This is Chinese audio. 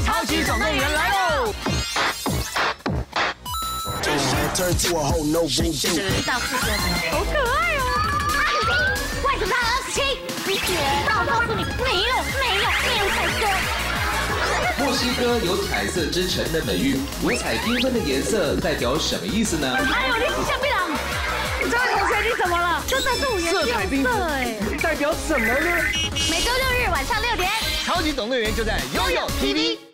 超级总动员来喽！ 到40，好可爱哦！外头他27，那我告诉你，没有彩色。 墨西哥有彩色之城的美誉，五彩缤纷的颜色代表什么意思呢？ 还有历史橡皮狼。这位同学，你怎么了？真的是五颜六色哎， 代表什么呢？ 每周6日晚上6点， 超级总动员就在 YOYOTV。